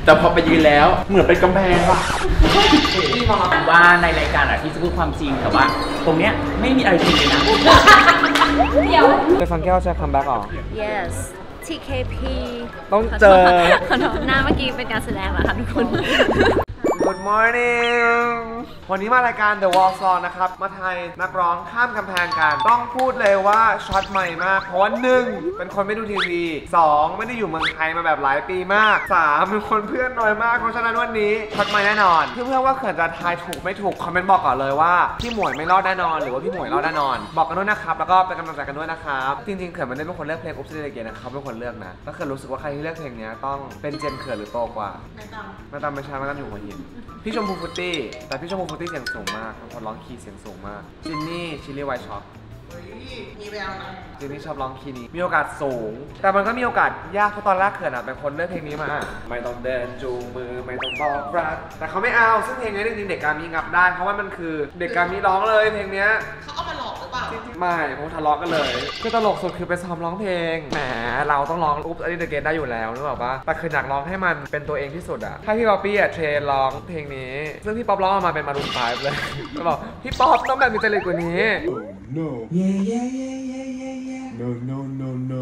แต่พอไปยืนแล้วเหมือนเป็นกำแพงว่ะพี่มองว่าในรายการอะที่จะพูดความจริงแต่ว่าตรงเนี้ยไม่มีอะไรจริงเลยนะเดี๋ยวเคยฟังแก้วใช้คัมแบ็กหรอ yes TKP ต้องเจอหน้าเมื่อกี้เป็นการแสดงเหรอคะทุกคน Good morning วันนี้มารายการ The Wall Song นะครับมาไทยนักร้องข้ามกำแพงกันต้องพูดเลยว่าช็อตใหม่มากเพราะว่า1เป็นคนไม่ดูทีวี2ไม่ได้อยู่เมืองไทยมาแบบหลายปีมาก3เป็นคนเพื่อนน้อยมากเพราะฉะนั้นวันนี้ช็อตใหม่แน่นอนเพื่อนๆว่าเขื่อนจะทายถูกไม่ถูกคอมเมนต์บอกก่อนเลยว่าพี่หมวยไม่รอดแน่นอนหรือว่าพี่หมวยรอดแน่นอนบอกกันด้วยนะครับแล้วก็เป็นกำลังใจกันด้วยนะครับจริงๆเขื่อนไม่ได้เป็นคนเลือกเพลง Oops Did It Again นะเขาเป็นคนเลือกนะแล้วเขื่อนรู้สึกว่าใครที่เลือกเพลงนี้ต้องเป็นเจนเขื่อนหรือโตกว่าไม่ตามไม่ใช่ไม่ตามอยู่หัวหินพี่ชมพูฟุตตี้แต่พี่ชมพูฟุตตี้เสียงสูงมากเป็นคนร้องคีย์เสียงสูงมากจินนี่ชิลลี่ไวท์ช็อปมีแววนะจินนี่ชอบร้องคีย์นี้มีโอกาสสูงแต่มันก็มีโอกาสยากเพราะตอนแรกเขื่อนเป็นคนเลือกเพลงนี้มาไม่ต้องเดินจูงมือไม่ต้องบอกรักแต่เขาไม่เอาซึ่งเพลงนี้จริงๆเด็กกามีงับได้เพราะว่ามันคือเด็กกามีร้องเลยเพลงนี้เขาเอามาหลอกหรือเปล่าไม่ผมทะเลาะกันเลยคือตลกสุดคือไปซ้อมร้องเพลงแหมเราต้องร้องอุ๊บDid It Againได้อยู่แล้วนึกออกปะแต่คืออยากร้องให้มันเป็นตัวเองที่สุดอะถ้าพี่ป๊อปปี้เทรนร้องเพลงนี้ซึ่งพี่ป๊อปร้องออกมาเป็นมารูน5เลยก็บอกพี่ป๊อปต้องแบบมีจริตกว่านี้ no yeah yeah yeah yeah yeah yeah no no no no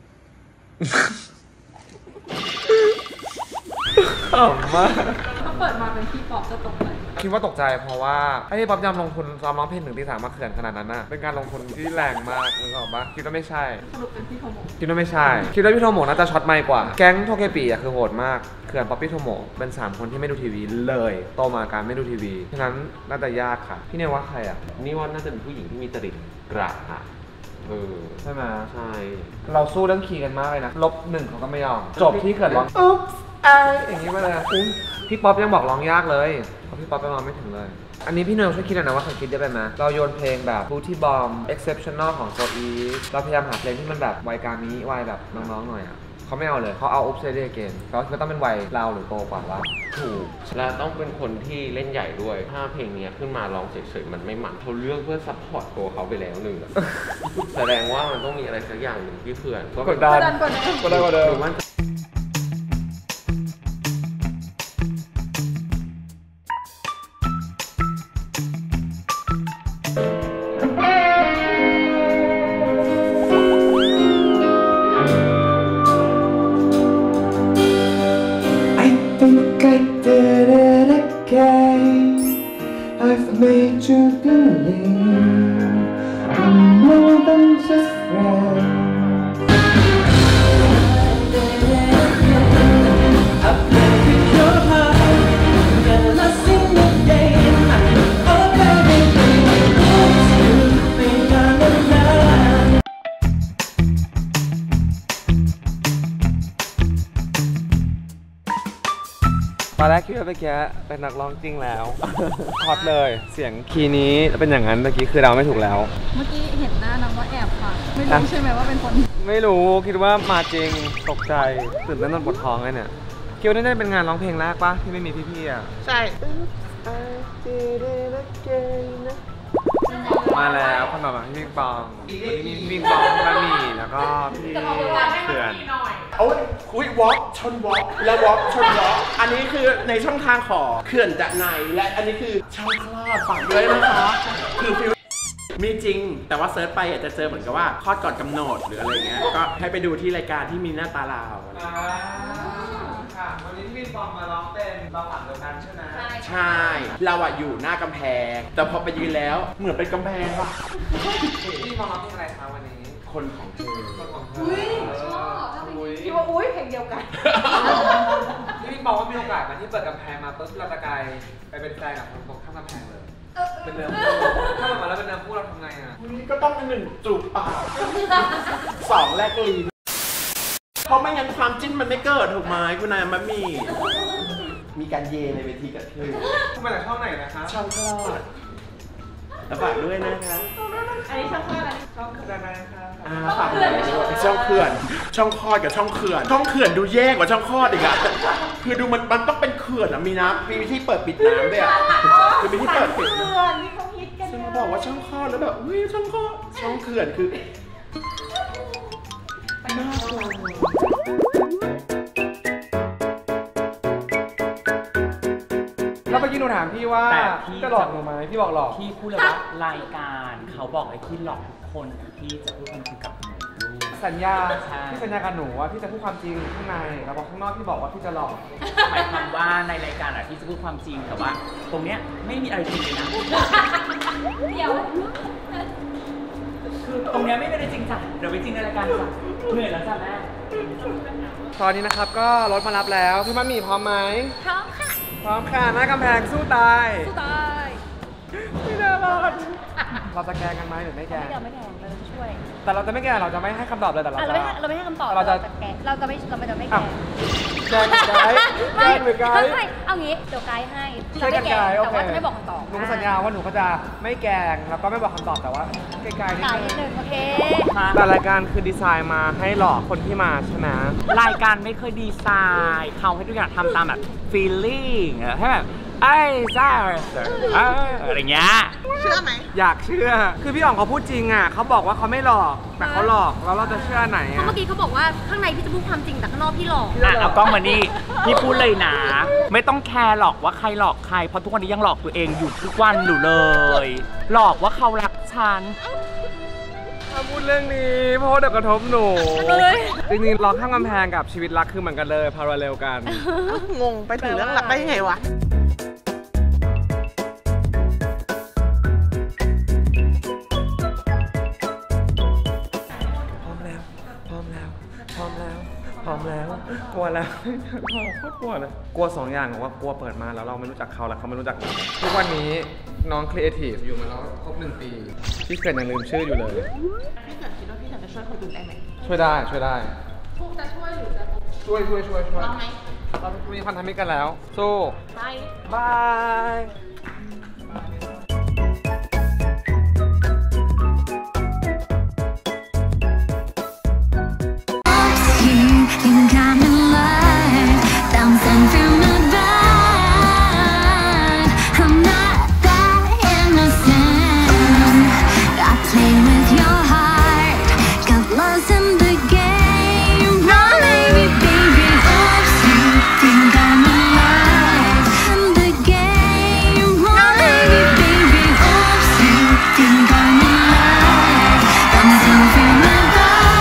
ขำมากเขาเปิดมาเป็นพี่ป๊อปจะตกใจคิดว่าตกใจเพราะว่าไอ้พี่ป๊อปยำลงทุนซ้อมร้องเพลง1 ตี 3มาเขื่อนขนาดนั้นน่ะเป็นการลงทุนที่แรงมากนึกออกปะคิดว่าไม่ใช่สรุปเป็นพี่โทโมะคิดว่าไม่ใช่คิดว่าพี่โทโมะน่าจะช็อตไม่กว่าแก๊งโทเคปิอ่ะคือโหดมากเขื่อนป๊อปปี้โทโมะเป็น3คนที่ไม่ดูทีวีเลยโตมาการไม่ดูทีวีฉะนั้นน่าจะยากค่ะพี่เนี่ยว่าใครอ่ะนี่ว่าน่าจะเป็นผู้หญิงที่มีจริตกระอะใช่ไหมใช่เราสู้เรื่องคีย์กันมากเลยนะ-1เขาก็ไม่ยอมจบที่เขื่อนร้องอุ๊บอย่างนี้มาเลยพี่ป๊อปยังบอกร้องยากเลยเพราะพี่ป๊อปยังร้องไม่ถึงเลยอันนี้พี่เนยช่วยคิดหน่อยนะว่าเคยคิดได้ไหมเราโยนเพลงแบบ Booty Bomb Exceptional ของ Soe เราพยายามหาเพลงที่มันแบบวัยกามิวัยแบบน้องๆหน่อยอ่ะเขาไม่เอาเลยเขาเอา Oops Did It Again เขาคิดว่าต้องเป็นวัยเราหรือโตกว่าวะถูกและต้องเป็นคนที่เล่นใหญ่ด้วยถ้าเพลงนี้ขึ้นมาร้องเฉยๆมันไม่มันเขาเลือกเพื่อซัพพอร์ตตัวเขาไปแล้วหนึ่งแสดงว่ามันต้องมีอะไรสักอย่างหนึ่งที่เพื่อนกดดันกดดัน I've made you believe I'm more than just friends. I played with your heart, got lost in the game. Oh baby, what's you think I'm alive? ตอนแรกคิดว่าเมื่อกี้เป็นนักร้องจริงแล้วช็อตเลยเสียงคีย์นี้เป็นอย่างนั้นเมื่อกี้คือเราไม่ถูกแล้วเมื่อกี้เห็นหน้าน้องว่าแอบค่ะไม่รู้ใช่ไหมว่าเป็นคนไม่รู้คิดว่ามาจริงตกใจตื่นเต้นจนปวดท้องเลยเนี่ยคิดว่าได้เป็นงานร้องเพลงแรกปะที่ไม่มีพี่ๆอ่ะใช่มาแล้วคนแบบพี่ปิงปองมีพี่ปิงปองพี่บะหมี่แล้วก็พี่เขื่อนโอ้ยคุยวอล์กชนวอล์กและวอล์กชนวอล์กอันนี้คือในช่องทางของเขื่อนจากในและอันนี้คือช่องคลอดฝากด้วยนะคะคือฟิวมีจริงแต่ว่าเซิร์ชไปอาจจะเจอเหมือนกับว่าคลอดก่อนกำหนดหรืออะไรเงี้ยก็ให้ไปดูที่รายการที่มีหน้าตาเราวันนี้พี่ปิงปองมาร้องเป็นเราหลังเดียวกันใช่ไหมใช่เราอะอยู่หน้ากำแพงแต่พอไปยืนแล้วเหมือนเป็นกำแพงว่ะพี่มาร้องเพลงอะไรคะวันนี้คนของเธออุ้ยชอบคิดว่าอุ้ยเพลงเดียวกันพี่ปิงปองว่ามีโอกาสมาที่เปิดกำแพงมาปุ๊บเราจะกลายไปเป็นแฟนกับคนตรงข้ามกำแพงเลยเป็นเนื้อคู่ถ้ามันมาแล้วเป็นเนื้อคู่เราทำไงอ่ะก็ต้อง1จูบปาก2แลกลีนเพราะไม่งั้นความจิ้นมันไม่เกิดถูกไหมคุณนายมันมีการเยในเวทีกับเธอคุณมาจากช่องไหนนะคะช่องคลอดแล้วฝากด้วยนะคะอันนี้ช่องคลอดอะไรช่องอะไรนะคะฝากด้วยช่องเขื่อนช่องคลอดกับช่องเขื่อนช่องเขื่อนดูแย่กว่าช่องคลอดอีกอะคือดูมันต้องเป็นเขื่อนอะมีน้ำมีวิธีเปิดปิดน้ำด้วยอะคือมีที่เปิดปิดเขื่อนที่เขาฮิตกันซึ่งมาบอกว่าช่องคลอดแล้วแบบอุ้ยช่องคลอดช่องเขื่อนคือน่ากลัวแล้วเมื่อกี้หนูถามพี่ว่าแต่พี่จะหลอกหนูไหมพี่บอกหลอกพี่พูดเลยว่ารายการเขาบอกไอ้ที่หลอกทุกคนพี่จะพูดความจริงกับหนูลูกสัญญาใช่พี่สัญญากับหนูว่าพี่จะพูดความจริงข้างในแล้วพอข้างนอกพี่บอกว่าพี่จะหลอกหมายความว่าในรายการพี่จะพูดความจริงแต่ว่า ตรงเนี้ยไม่มีอะไรจริงเลยนะเดี๋ยวคือตรงเนี้ยไม่มีอะไรจริงจ้ะเดี๋ยวไปจริงในรายการจ้ะเหนื่อยแล้วจ้ะแม่ตอนนี้นะครับก็รถมารับแล้วพี่มัมมี่พร้อมไหมพร้อมค่ะพร้อมค่ะหน้ากำแพงสู้ตายสู้ตายไม่น่ารอดเราจะแกล้งกันไหมหรือไม่แกล้งไม่แดงเราจะช่วยแต่เราจะไม่แกล้งเราจะไม่ให้คำตอบเลยแต่เราเราจะไม่ให้คำตอบเราจะแกะเราจะไม่แกอ้าวแกล้งไกด์แกล้งหรือไกด์ไม่เอางี้เดี๋ยวไกด์ให้ช่วยกันไกด์โอแต่เคว่าจะไม่บอกคำตอบหนูสัญญาว่าหนูก็จะไม่แกล้งแล้วก็ไม่บอกคำตอบแต่ว่าไกลๆนิดไกด์นึนิดงนึงโอเคแต่รายการคือดีไซน์มาให้หลอกคนที่มาใช่ไหมรายการไม่เคยดีไซน์เขาให้ทุกอย่างทำตามแบบ feeling ให้แบบไอ้ซ่าอะไรเงี้ยอยากเชื่อ คือพี่อ๋องเขาพูดจริงอ่ะเขาบอกว่าเขาไม่หลอกแต่เขาหลอกแล้วเราจะเชื่อไหนเพราะอ่ะเมื่อกี้เขาบอกว่าข้างในพี่จะพูดความจริงแต่ข้างนอกพี่หลอกเอากล้องมานี่พี่พูดเลยนะ ไม่ต้องแคร์หรอกว่าใครหลอกใครเพราะทุกวันนี้ยังหลอกตัวเองอยู่ทุกวันอยู่เลย หลอกว่าเขารักฉันถ้าพูดเรื่องนี้เพราะว่าเดี๋ยวกระทบหนูจริงๆลองข้ามกำแพงกับชีวิตรักคือเหมือนกันเลยพาราเรลกันงงไปถึงเรื่องหลักได้ยังไงวะพร้อมแล้ว พร้อมแล้ว พร้อมแล้ว พร้อมแล้ว กลัวแล้ว โคตรกลัวเลย กลัวสองอย่างว่ากลัวเปิดมาแล้วเราไม่รู้จักเขาแล้วเขาไม่รู้จักเราทุกวันนี้น้องครีเอทีฟอยู่มาแล้วครบ1 ปีพี่เกิดยังลืมชื่ออยู่เลยพี่เกิดคิดว่าพี่เกิดจะช่วยคนอื่นได้ไหมช่วยได้ช่วยได้พวกจะช่วยหรือจะช่วยลองไหมเรามีพันธมิตรกันแล้ว สู้ไปบาย You think I'm in love, bouncing through my bed. I'm not that innocent. Got play with your heart, got lost in the game. Now maybe, baby, oops, you think I'm in love in the game. Now maybe, baby, oops, you think I'm in love, bouncing through my bed.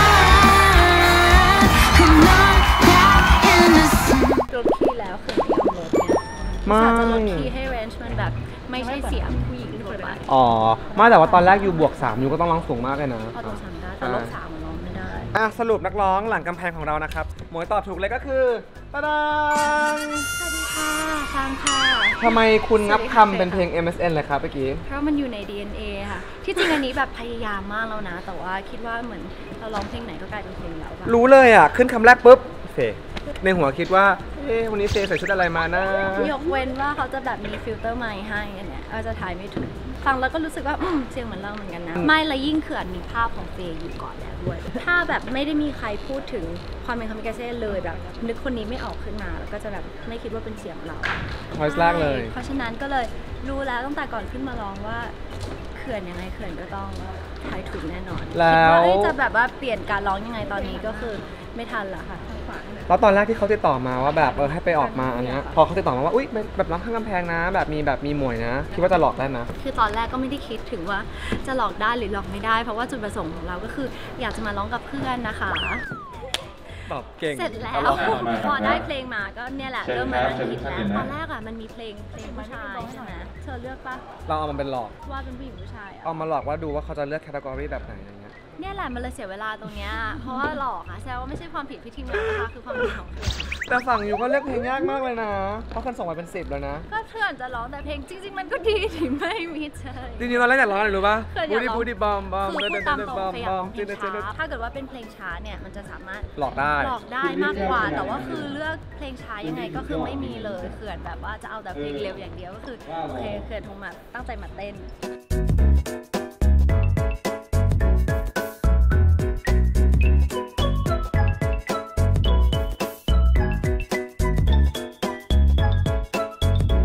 ลดคีย์แล้วคือไม่เอาลดเนี่ยไม่จะลดคีย์ให้เรนจ์มันแบบไม่ใช่เสียงผู้หญิงทั่วไปอ๋อไม่แต่ว่าตอนแรกอยู่บวก3อยู่ก็ต้องร้องสูงมากเลยนะพอตัวสั่งได้แต่ลบ3มันร้องไม่ได้อ่ะสรุปนักร้องหลังกำแพงของเรานะครับหมวยตอบถูกเลยก็คือตะดังสวัสดีค่ะชางค่ะทำไมคุณงับคำเป็นเพลง MSN เลยครับเมื่อกี้เพราะมันอยู่ใน DNA ค่ะ ที่จริงอันนี้แบบพยายามมากแล้วนะ แต่ว่าคิดว่าเหมือนเราร้องเพลงไหนก็กลายเป็นเพลงแล้วแบบรู้เลยอ่ะ ขึ้นคำแรกปุ๊บเฟในหัวคิดว่า เอ๊ะวันนี้เฟใส่ชุดอะไรมานะยกเว้นว่าเขาจะแบบมีฟิลเตอร์ไมค์ให้อันเนี้ยเราจะถ่ายไม่ถูก ฟังแล้วก็รู้สึกว่าเสียงเหมือนเราเหมือนกันนะ ไม่และยิ่งเขื่อนมีภาพของเฟย์อยู่ก่อนแล้วด้วย ถ้าแบบไม่ได้มีใครพูดถึงความเป็นคามิกาเซ่เลยแบบนึกคนนี้ไม่ออกขึ้นมาแล้วก็จะแบบไม่คิดว่าเป็นเสียงเรา Voice แรกเลยเพราะฉะนั้นก็เลยรู้แล้วตั้งแต่ก่อนขึ้นมาร้องว่าเขื่อนยังไงเขื่อนก็ต้องทายถูกแน่นอนแล้วคิดว่าจะแบบว่าเปลี่ยนการร้องยังไงตอนนี้ก็คือไม่ทันละค่ะแล้วตอนแรกที่เขาติดต่อมาว่าแบบให้ไปออกมาอันเนี้ยพอเขาติดต่อมาว่าอุ๊ยแบบร้องข้างกำแพงนะ แบบมีหมวยนะคิดว่าจะหลอกได้ไหมคือตอนแรกก็ไม่ได้คิดถึงว่าจะหลอกได้หรือหลอกไม่ได้ เพราะว่าจุดประสงค์ของเราก็คืออยากจะมาร้องกับเพื่อนนะคะตอบเก่งเสร็จแล้วพอได้เพลงมาก็เนี่ยแหละเริ่มมาคิดแล้วตอนแรกอ่ะมันมีเพลงผู้ชายใช่ไหมเธอเลือกปะเราเอามันเป็นหลอกว่าเป็นผู้หญิงผู้ชายอ่ะเอามาหลอกว่าดูว่าเขาจะเลือกแคตตากรีแบบไหนอะไรเงี้ยเนี่ยแหละมันเลยเสียเวลาตรงเนี้ยเพราะว่าหลอกอ่ะแสดงว่าไม่ใช่ความผิดพี่ทีมงานนะคะคือความผิดของเพื่อนแต่ฝั่งอยู่ก็เลือกเพลงยากมากเลยนะเพราะคนส่งมาเป็น10แล้วนะก็เพื่อนจะร้องแต่เพลงจริง ๆ มันก็ดีที่ไม่มีเธอจริงๆตอนแรกอยากร้องอะไรรู้ป่ะเพื่อนอยากร้องบูดี้บอมบอมคือพูดตามตรงบอมพยายาบมอร้มองเพลงช้าถ้าเกิดว่าเป็นเพลงช้าเนี่ยมันจะสามารถหลอกได้หลอกได้มากกว่า แต่ว่าคือเลือกเพลงช้ายังไงก็คือไม่มีเลยเขื่อนแบบว่าจะเอาแต่เพลงเร็วอย่างเดียวก็คือโอเคเขื่อนคงมาตั้งใจมาเต้น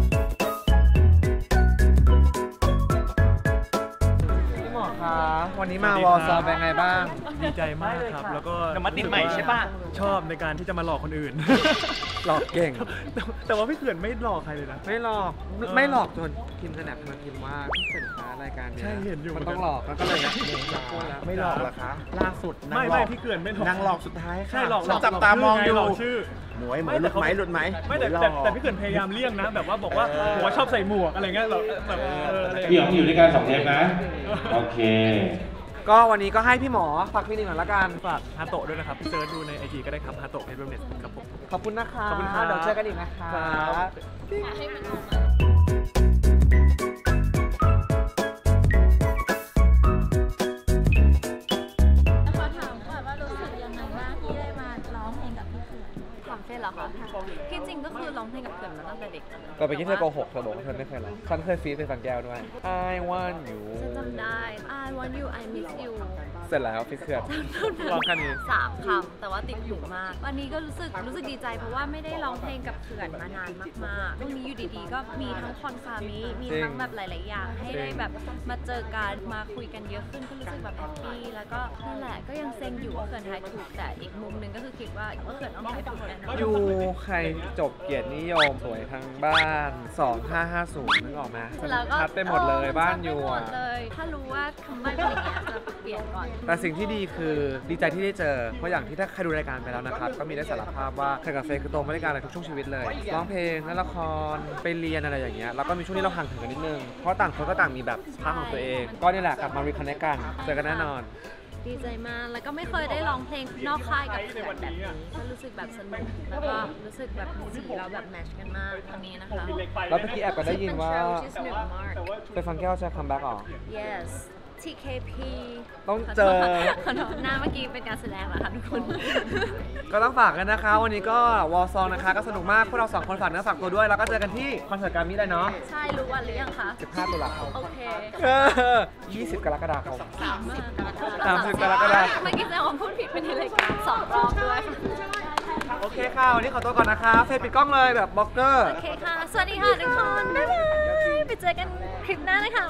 พี่หมอคะวันนี้นี้มาวอลซอเป็นไงบ้างดีใจมากครับ แล้วก็เดี๋ยวมาติดใหม่ใช่ปะชอบในการที่จะมาหลอกคนอื่นหลอกเก่งแต่ว่าพี่เขื่อนไม่หลอกใครเลยนะไม่หลอกไม่หลอกจนพิมพ์สนับมาพิมพ์ว่าสินค้ารายการเนี้ยใช่เห็นอยู่มันต้องหลอกมันก็เลยนะพูดแล้วไม่หลอกเหรอคะล่าสุดไม่ไม่พี่เขื่อนไม่หลอกนางหลอกสุดท้ายค่ะใช่หลอกจับตามองอยู่หลอกชื่อหมวยหลุดไหมหลุดไหมไม่แต่พี่เขื่อนพยายามเลี่ยงนะ แบบว่าบอกว่าผมว่าชอบใส่หมวกอะไรเงี้ยแบบอะไรอย่างพี่เงี้ยอ๋องอยู่ด้วยกัน2 เทปนะ โอเคก็วันนี้ก็ให้พี่หมอฝากคลินิกหน่อยละกันฝากฮาโตะด้วยนะครับเซิร์ชดูใน IG ก็ได้ครับฮาโตะเพจเวลเนสครับผมขอบคุณนะคะขอบคุณครับเดี๋ยวเจอกันอีกนะคะครับขอถามก่อนว่ารู้สึกยังไงบ้างที่ได้มาร้องเพลงกับพี่เขื่อนถามเฟ่เหรอคะที่จริงก็คือร้องเพลงกับเขื่อนมาตั้งแต่เด็กแต่ไปกี้เธอโกหกเธอบอกว่าเธอไม่เคยร้องฉันเคยฟีดเป็นฟังแก้วด้วย I want you ฉันจำได้ I want you I miss you เสร็จแล้วฟีดเขื่อน ร้องแค่นี้ 3 คำแต่ว่าติดหูมาก วันนี้ก็รู้สึกดีใจเพราะว่าไม่ได้ร้องเพลงกับเขื่อนมานานมากๆวันนี้อยู่ดีๆก็มีทั้งคอนซามิมีทั้งแบบหลายๆอย่างให้ได้แบบมาเจอกันมาคุยกันเยอะขึ้นก็รู้สึกแบบแฮปปี้แล้วก็นั่นแหละก็ยังเซ็งอยู่ว่าเขื่อนทายถูกแต่อีกมุมหนึงก็คือคิดว่าเขื่อนต้องทายถูกแน่นอนยูใครจบเกียรตินิยมสวยทั้งบ้าน 2550นึกออกไหมแล้วก็ชัดไปหมดเลยบ้านยูชัดไปหมอ่ะดเลยถ้ารู้ว่าคำใบ้เป็นอย่างเงี้ยจะเปลี่ยนก่อนแต่สิ่งที่ดีคือดีใจที่ได้เจอ เพราะอย่างที่ถ้าใครดูรายการไปแล้วนะครับ ก็มีได้สารภาพว่าเคยกับเฟย์คือโตมาด้วยกันในทุกช่วงชีวิตเลย ร้องเพลงเล่นละครไปเรียนอะไรอย่างเงี้ยแล้วก็มีช่วงที่เราห่างเหินกันนิดนึง เพราะต่างคนก็ต่างมีแบบพาร์ทของตัวเอง ก็นี่แหละกลับมารีคอนเนคกันเจอกันแน่นอนดีใจมากแล้วก็ไม่เคยได้ร้องเพลงนอกค่ายกับเขื่อนแบบนี้ก็รู้สึกแบบสนุกแล้วก็รู้สึกแบบสีเราแบบแมทช์กันมากวันนี้นะคะแล้วเมื่อกี้แอบก็ได้ยินว่า She's new mark ไปฟังแก้วจะคัมแบ็กออก yes TKP ต้องเจอขอโทษหน้าเมื่อกี้เป็นการแสดงเหรอคะทุกคนก็ต้องฝากกันนะคะ วันนี้ก็วอลซองนะคะ ก็สนุกมากพวกเรา2 คนฝากเนื้อฝากตัวด้วย แล้วก็เจอกันที่คอนเสิร์ตการมิเลยเนาะใช่รู้วันหรือยังคะ 15 ตุลาคมโอเค 20 กรกฎาคม 30 กรกฎาคมเมื่อกี้แสดงว่าพูดผิดไปในรายการ2 รอบด้วยโอเคค่ะ วันนี้ขอตัวก่อนนะคะ เฟซปิดกล้องเลยแบบบล็อกเกอร์โอเคค่ะ สวัสดีค่ะทุกคน บ๊ายบาย ไปเจอกันคลิปหน้านะคะ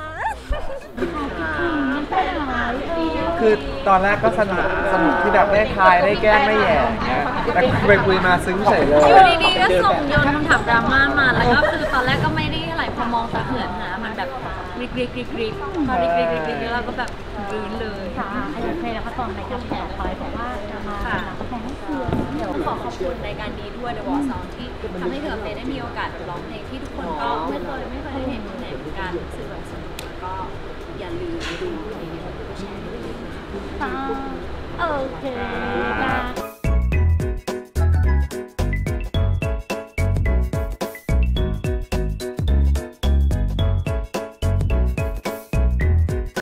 คือตอนแรกก็สนุกที่แบบได้ทายได้แกล้งได้แหย่อย่างเงี้ยแต่คุยมาซึ้งเฉยเลยอยู่ดีๆก็ส่งโยนคำถามดราม่ามา แล้วก็คือตอนแรกก็ไม่ได้อะไรพอมองตาเขื่อนหามันแบบริกพอริกแล้วเราก็แบบรื้นเลยค่ะโอเคแล้วก็ตอนรายการแชร์คอยบอกว่าจะมาแชร์ให้เขื่อนเดี๋ยวขอขอบคุณรายการนี้ด้วย The Wall Song ที่ทำให้เขื่อนได้มีโอกาสร้องเพลงที่ทุกคนก็ไม่เคยได้เห็นที่ไหนเหมือนกันรู้สึกแบบสนุกแล้วก็อย่าลืมดูในนี้แล้วก็แชร์ด้วยนะคะโอเค